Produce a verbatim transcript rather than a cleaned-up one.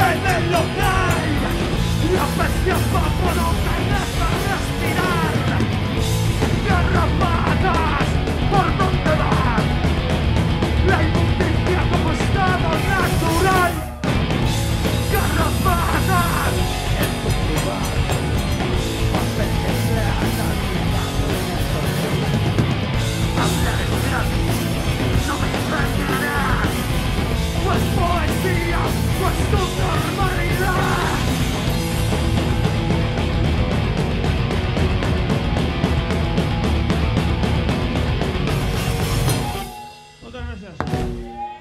en el local. La bestia papo no te deja respirar. Garrapatas, ¿por dónde van? La inmundicia como estado natural. Garrapatas, en tu lugar. Papel que sea calculado en estos días. Hablar es gratis, no me extrañarás. Pues poesía, pues tu normalidad. Muchas gracias.